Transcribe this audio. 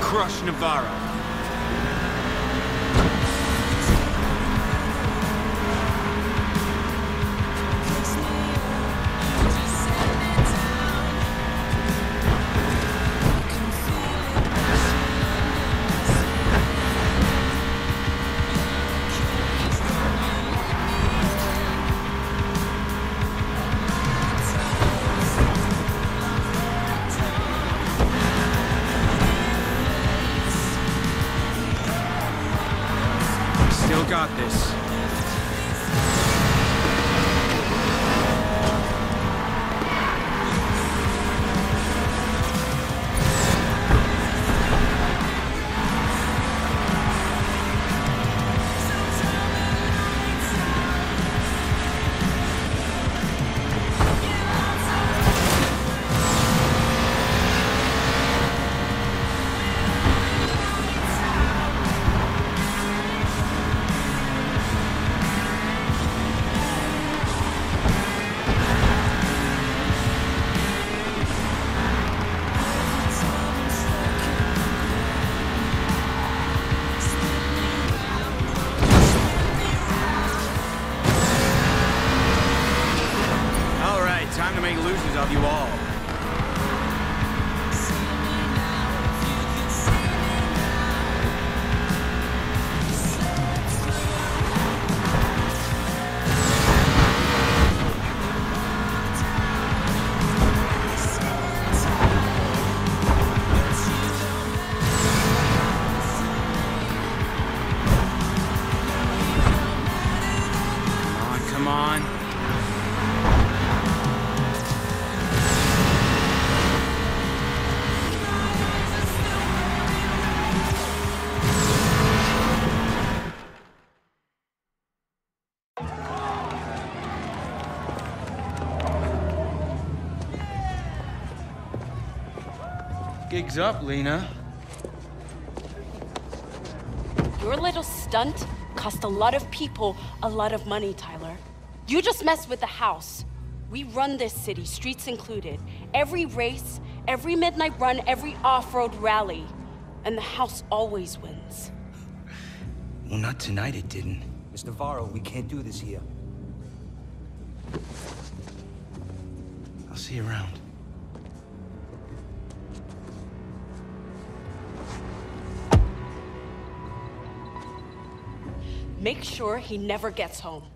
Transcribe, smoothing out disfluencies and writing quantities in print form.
crush Navarro. Still got this. Time to make losers of you all. Come on. Gig's up, Lena. Your little stunt cost a lot of people a lot of money, Tyler. You just messed with the house. We run this city, streets included. Every race, every midnight run, every off-road rally. And the house always wins. Well, not tonight it didn't. Miss Navarro, we can't do this here. I'll see you around. Make sure he never gets home.